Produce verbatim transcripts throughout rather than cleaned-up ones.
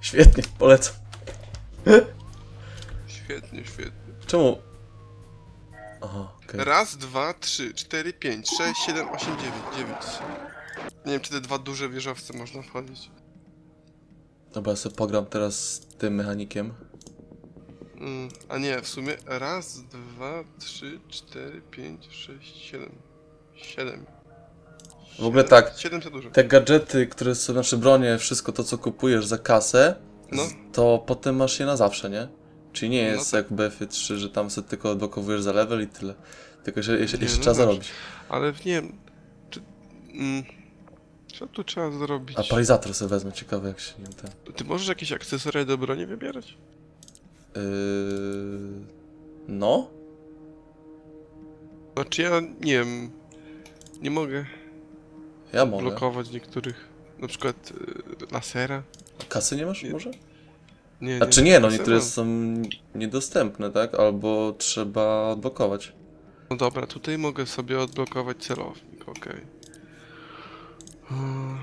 Świetnie, polecam. Świetnie, świetnie. Czemu? Aha, okej. Okay. Raz, dwa, trzy, cztery, pięć, sześć, siedem, osiem, dziewięć, dziewięć. Nie wiem, czy te dwa duże wieżowce można wchodzić. Dobra, ja sobie pogram teraz z tym mechanikiem. Mm, a nie, w sumie raz, dwa, trzy, cztery, pięć, sześć, siedem. Siedem. W ogóle tak, Siedem za dużo. te gadżety, które są, znaczy bronie, wszystko to co kupujesz za kasę, No. to potem masz je na zawsze, nie? Czyli nie jest No jak w B F trzy, że tam sobie tylko odblokowujesz za level i tyle. Tylko jeszcze, jeszcze, Nie, jeszcze no trzeba dobrze. zarobić. Ale nie wiem, czy... Mm, co tu trzeba zrobić? A parizator sobie wezmę, ciekawe jak się nim ten... Ty możesz jakieś akcesoria do broni wybierać? Yy... No? Znaczy ja, nie wiem, nie mogę Ja mogę. blokować niektórych, na przykład y, lasera. Kasy nie masz Nie. może? Nie, Znaczy nie, no lasera niektóre mam. są niedostępne, tak? Albo trzeba odblokować. No dobra, tutaj mogę sobie odblokować celownik, okej. Hmm.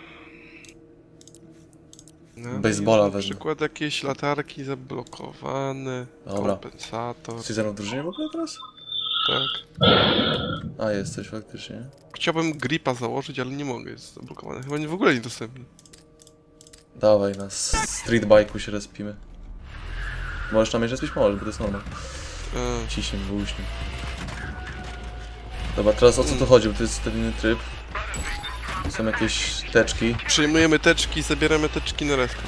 No, Baseballa na wezmę. przykład jakieś latarki zablokowane, Dobra. kompensator, Jesteś ze mną w drużynie w ogóle teraz? tak. A, jesteś faktycznie. Chciałbym gripa założyć, ale nie mogę, jest zablokowane. Chyba nie, w ogóle niedostępny. Dawaj, na street bike'u się respimy. Możesz tam jeszcze respić? Możesz, bo to jest normal. E, Ciśnij, wyłuśnij. Dobra, teraz o co tu chodzi, bo to jest ten inny tryb. Są jakieś teczki. Przyjmujemy teczki, zabieramy teczki na resztę.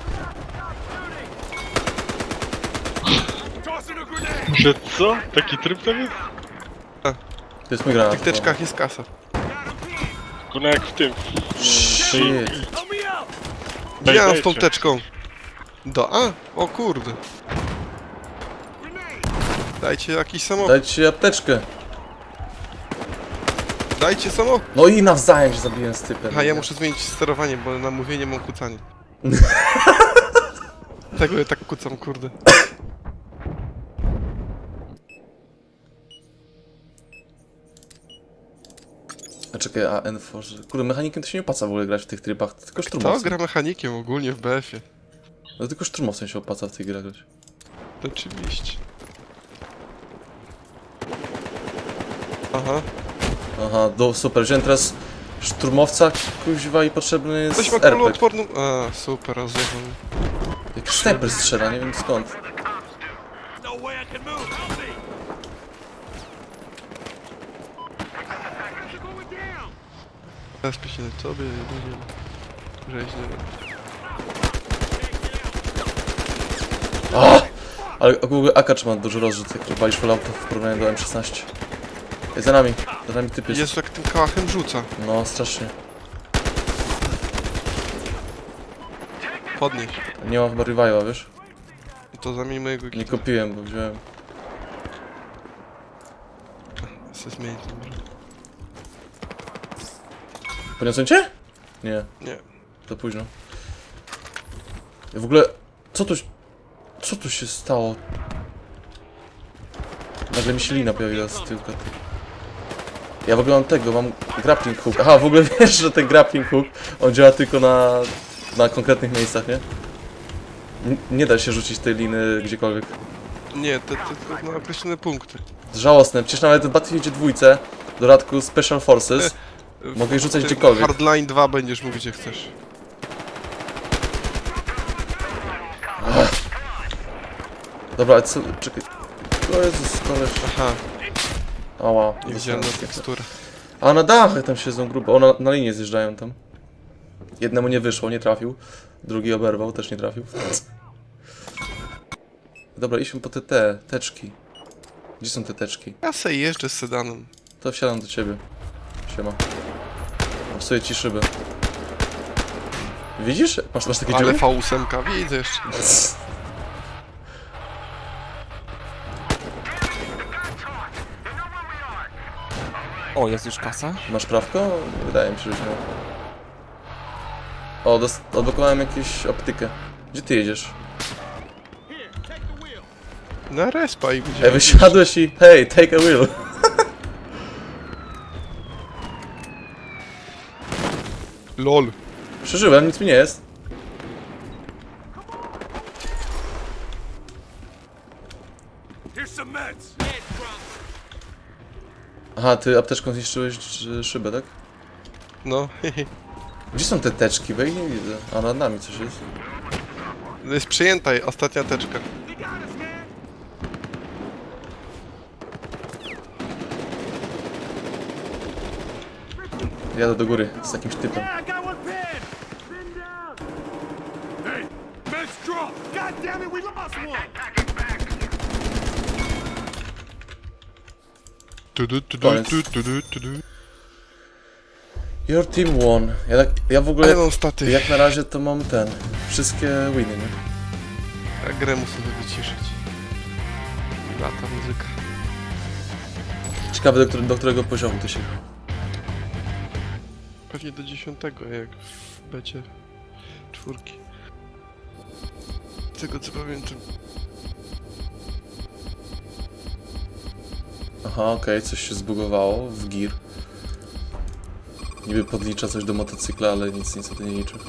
Że co? Taki tryb tam jest? To jest mój granat. W tych teczkach jest kasa. Kurna jak w tym. Shit. Gdzie ja mam z tą Dajcie. teczką? Do A? O kurde. Dajcie jakiś samochód. Dajcie apteczkę. Dajcie samochód. No i nawzajem się zabiłem z typem. Aha, ja muszę zmienić sterowanie, bo na mówienie mam kucanie. Tego ja tak kucam, kurde. A czekaj, a Enforce... Kurde, mechanikiem to się nie opłaca w ogóle grać w tych trybach, tylko To szturmowcem. gra mechanikiem ogólnie w B F-ie. No tylko szturmowcem się opłaca w tej grze grać. Oczywiście. Aha. Aha, do, super, wziąłem teraz szturmowca, kuźwa, i potrzebny jest Ktoś ma R P G. kuloodporną... A, super, rozjechał. Jak sniper strzela, nie wiem skąd. Ja spię się na tobie, będziemy... Rzeźnie. A! Ale w ogóle Akacz ma dużo rozrzut, jak walisz Fallouta w porównaniu do M szesnaście. Jest za nami, za nami typ jest. Jezu, jak tym kałachem rzuca. No, strasznie. Podnieś. Nie mam chyba revive'a, wiesz? To zamień mojego Nie kita. kupiłem, bo wziąłem. Chcę zmienić numer. Poniosłem cię? Nie, Nie. to późno. W ogóle, co tu... Co tu się stało? Nagle mi się lina pojawiła z tyłka. Ja w ogóle mam tego, mam grappling hook. Aha, w ogóle wiesz, że ten grappling hook, on działa tylko na, na konkretnych miejscach, nie? N nie da się rzucić tej liny gdziekolwiek. Nie, to tylko na określone punkty. Żałosne, przecież nawet w Battlefieldzie dwójce, w dodatku Special Forces, mogę je rzucać Ty gdziekolwiek. Hardline dwa będziesz mógł gdzie chcesz. Dobra, ale co... czekaj... O Jezus, koleś... Aha, Ała, nie widziałem na dostałem. teksturę. A na dachy tam siedzą grubo, o na, na linię zjeżdżają tam. Jednemu nie wyszło, nie trafił. Drugi oberwał, też nie trafił. Dobra, idźmy po te te, teczki. Gdzie są te teczki? Ja se jeżdżę z sedanem. To wsiadam do ciebie. Siema. Psuję ci szybę. Widzisz? Masz, masz takie Ale dziury? V osiem widzę jeszcze. O, jest już kasa? Masz prawko? Wydaje mi się, że nie. O, dos- odblokowałem jakąś optykę. Gdzie ty jedziesz? Na respa i będzie. Ej, wysiadłeś i... Hey, take a wheel. LOL. Przeżyłem, nic mi nie jest. Aha, ty apteczką zniszczyłeś sz- szybę, tak? No, Gdzie są te teczki? Bo ich nie widzę. A nad nami coś jest. jest przejęta ostatnia teczka. Jadę do góry z jakimś typem. Tudu, tudu, Koniec. tudu, tudu, tudu. Your team won. Ja, tak, ja w ogóle, Ale mam staty. jak na razie to mam ten, wszystkie winy, nie? Ja grę muszę sobie wyciszyć. Lata muzyka. Ciekawe, do, które, do którego poziomu to się... Pewnie do dziesiątego, jak w becie czwórki. Z tego co pamiętam. Aha, okej, coś się zbugowało w gear. Niby podlicza coś do motocykla, ale nic niestety nie liczy.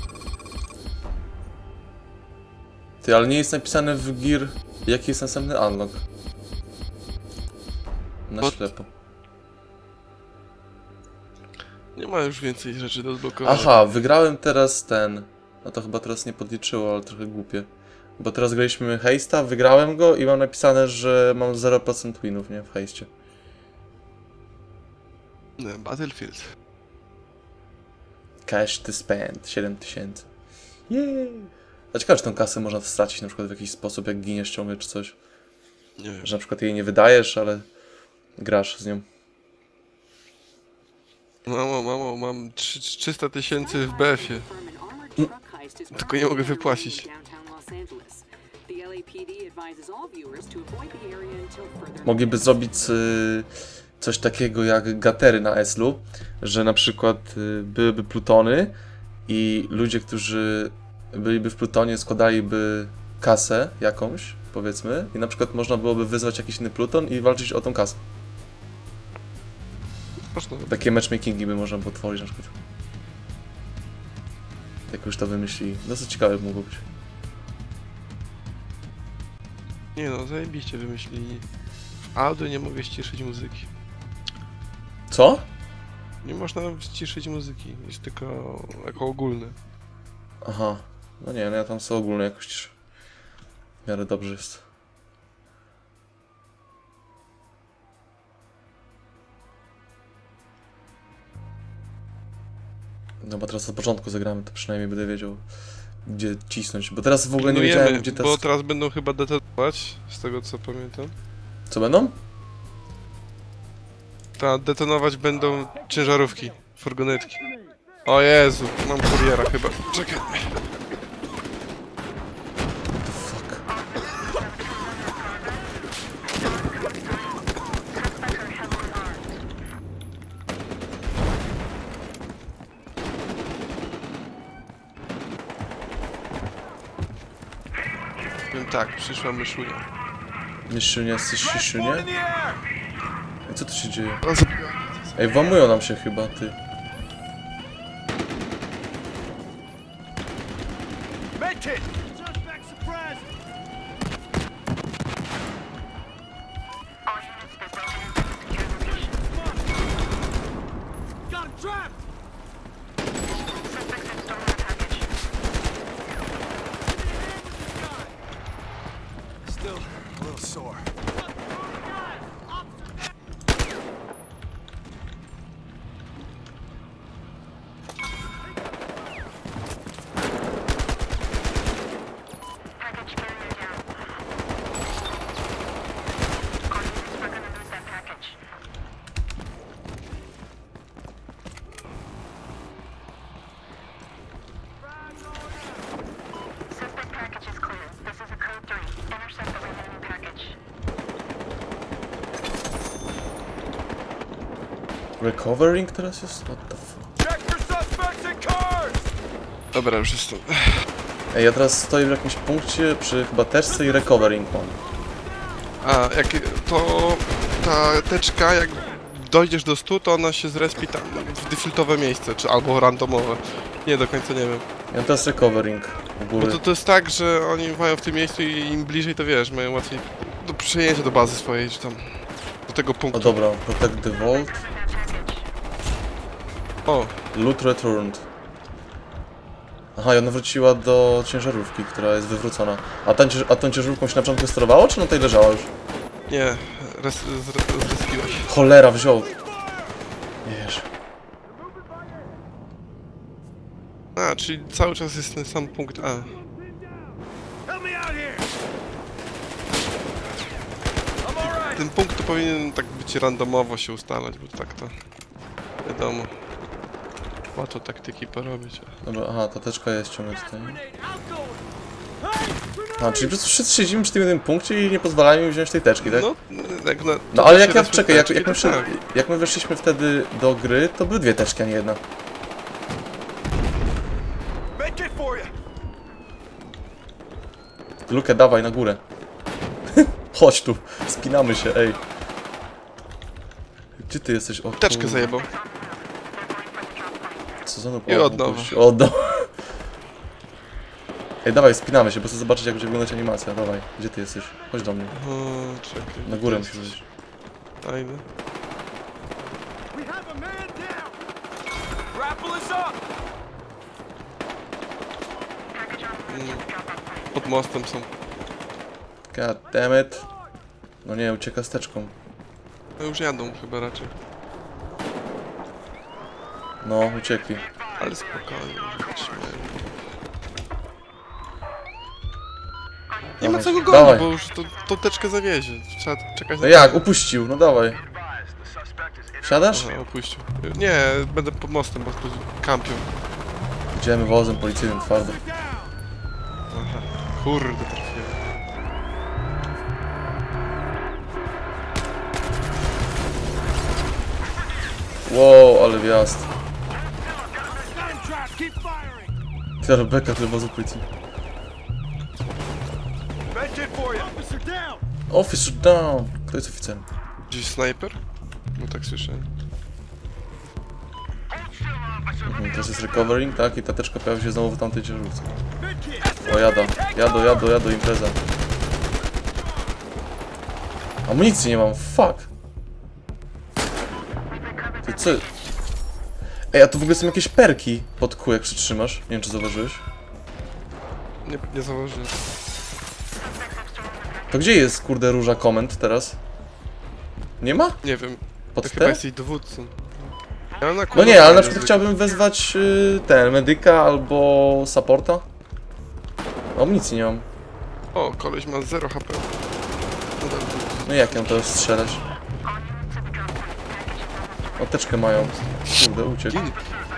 Ty, ale nie jest napisane w gear, jaki jest następny unlock. Na Bo- ślepo. Nie ma już więcej rzeczy do zblokowania. Aha, wygrałem teraz ten. No to chyba teraz nie podliczyło, ale trochę głupie. Bo teraz graliśmy Heista, wygrałem go i mam napisane, że mam zero procent winów, nie? W Heiście. Nie, Battlefield. Cash to spend, siedem tysięcy. Jej! A ciekawe, czy tą kasę można stracić na przykład w jakiś sposób, jak giniesz ciągle czy coś. Nie wiem. Że na przykład jej nie wydajesz, ale grasz z nią. Mamo, mamo, mam trzy- trzysta tysięcy w B F-ie. Tylko nie mogę wypłacić. Mogliby zrobić y, coś takiego jak gatery na Eslu, że na przykład y, byłyby plutony i ludzie, którzy byliby w plutonie, składaliby kasę jakąś, powiedzmy, i na przykład można byłoby wyzwać jakiś inny pluton i walczyć o tą kasę. Można. Takie matchmakingi by można było tworzyć na przykład. Jak już to wymyśli. Dosyć ciekawe by mogło być. Nie no, zajebiście wymyślili. W audio nie mogę ściszyć muzyki. Co? Nie można ściszyć muzyki, jest tylko jako ogólne. Aha. No nie, no ja tam są ogólne jakoś w miarę dobrze jest. No bo teraz od początku zagramy, to przynajmniej będę wiedział, gdzie cisnąć. Bo teraz w ogóle nie Pilnujemy, wiedziałem, gdzie teraz... bo teraz będą chyba detonować, z tego co pamiętam. Co będą? Ta, detonować będą ciężarówki, furgonetki. O Jezu, mam kuriera chyba. Czekaj. Fuck. Powiem tak, przyszła myszunia. Myszynia, jesteś siszynie? I co tu się dzieje? O, zabiła. Ej, włamują nam się chyba, ty. Recovering teraz jest? What the fuck? Dobra, już jestem. Ej, ja teraz stoję w jakimś punkcie przy chyba teczce i recovering mam. A, jak to ta teczka, jak dojdziesz do stu, to ona się zrespi tam w defaultowe miejsce, czy albo randomowe. Nie do końca nie wiem. Ja teraz recovering u Bo góry. to, to jest tak, że oni mają w tym miejscu i im bliżej to wiesz, mają łatwiej. do przejęcia do bazy swojej, czy tam do tego punktu. O dobra, protect the vault. O, Loot returned. Aha, i ona wróciła do ciężarówki, która jest wywrócona. A, ta, a tą ciężarówką się na początku sterowało, czy na tej leżała już? nie, res, zre, zrespiłeś. Cholera, wziął. Wiesz. A, czyli cały czas jest ten sam punkt A. Ten punkt to powinien tak być randomowo się ustalać, bo tak to wiadomo. Łatwo taktyki porobić. Dobra, aha, ta teczka jest ciągle tutaj. A, czyli po prostu wszyscy siedzimy przy tym jednym punkcie i nie pozwalają mi wziąć tej teczki, tak? No, jak na, No ale jak ja, raz czekaj, jak, teczki, jak, my to wszedł, tak. jak my weszliśmy wtedy do gry, to były dwie teczki, a nie jedna. Lukę, dawaj na górę. Chodź tu, spinamy się, ej. Gdzie ty jesteś? O, Teczkę kur- zajebał. Co za noob? I O, od nowa. gościu, Oddał. Ej, dawaj, spinamy się, bo chcę zobaczyć, jak będzie wyglądać animacja. Dawaj, gdzie ty jesteś? Chodź do mnie. O, czekaj. Na górę musisz iść. Fajne. Mm. Pod mostem są. God damn it. No nie, ucieka z teczką. No już jadą chyba raczej. No, uciekli. Ale spokojnie, że trzymają. Nie ma Dawaj, co go dawaj. gonić, bo już to, tą teczkę zawiezie. Trzeba czekać No na... jak? Upuścił, no dawaj. Siadasz? Aha, opuścił. Nie, będę pod mostem, bo tu kampią. Idziemy wozem policyjnym twardo. Aha. Kurde, trafiłem. Wow, ale wjazd. Ty, Rebeka, tyle wozu policji. Officer down! Kto jest oficerem? Gdzieś snajper? No tak słyszałem. Mhm, teraz jest recovering, tak? I ta teczka pojawi się znowu w tamtej ciężarówce. O, jada. Jadą, jadą, jadą, impreza. Amunicji nie mam, fuck! Ty co? Ej, a tu w ogóle są jakieś perki pod kół, jak przytrzymasz. Nie wiem, czy zauważyłeś. Nie, nie zauważyłem. To gdzie jest, kurde, róża komend teraz? Nie ma? Nie wiem, Pod to chyba te? jesteś dowódcą. Ja na No nie, ale na przykład zwykle. chciałbym wezwać y, ten, medyka albo supporta. Amunicji nie mam. O, koleś ma zero H P. No dobra. No jak ją teraz strzelać? Apteczkę mają. Kurde, uciekł. Gin.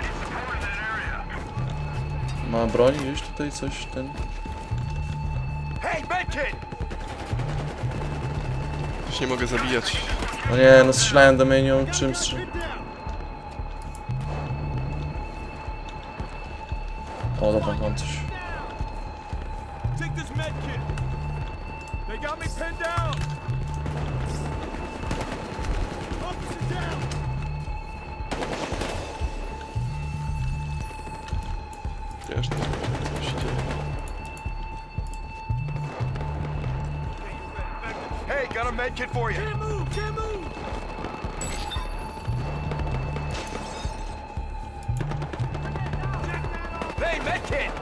Ma broń gdzieś tutaj, coś ten... Już nie mogę zabijać. No nie, no strzelają do mnie, czym strzelają. O, dobra, mam coś. Wiesz, no, co się dzieje. Hey, got a med kit for you. Can't move, can't move. Hey, med kit.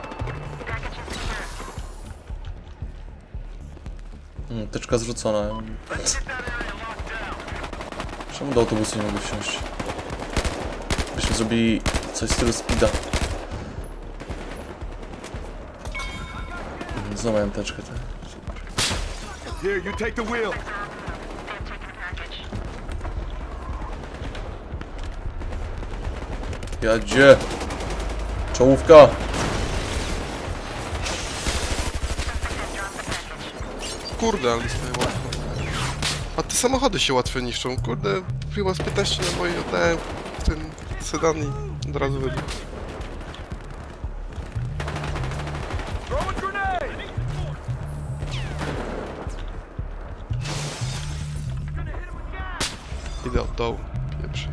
Hmm, teczka zrzucona. Czemu do autobusu nie mogę wsiąść? Byśmy zrobili coś w stylu speeda. Hmm, znowu miałem teczkę. Tak. Here, you take the wheel. Jadzie! Czołówka! Kurde, ale dostaję łatwo. A te samochody się łatwo niszczą. Kurde, chyba z piętnaście naboi oddałem w ten sedan i od razu wybił. Throw a grenade. Idę od dołu. Pierwszy.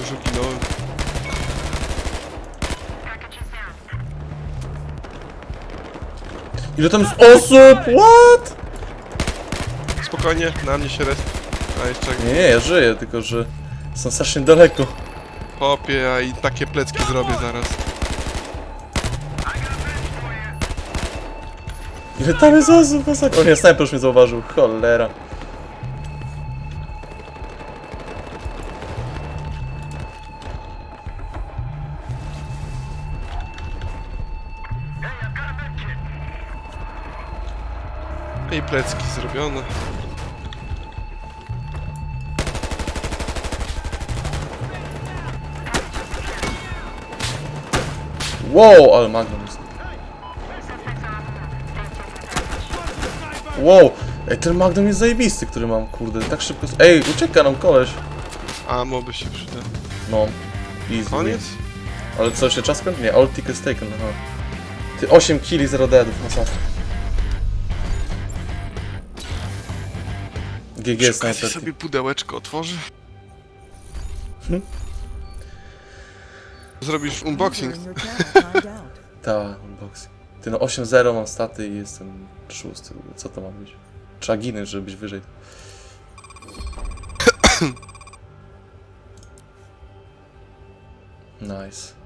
Już uginąłem. Ile tam jest osób? What? Spokojnie, na mnie się resp. A jeszcze jak... Nie, nie, ja żyję, tylko że są strasznie daleko. Hopie, ja i takie plecki zrobię zaraz. Ile tam jest osób? Masakra. O nie, snajper już mnie zauważył. Cholera. I plecki zrobione. Wow, ale Magnum jest. Wow, ej, ten Magnum jest zajebisty, który mam, kurde, tak szybko... Ej, ucieka nam koleś. Amo by się przyda. No, easy. Koniec? Ale co, się czas kończy? Nie, all tickets taken, aha. Ty, osiem killi, zero deadów, masakra. G G Przy okazji snajper. sobie pudełeczko otworzę. Zrobisz unboxing. Ta, unboxing. Ty, no osiem zero mam staty i jestem szósty. Co to ma być? Trzeba ginąć, żeby być wyżej. Nice.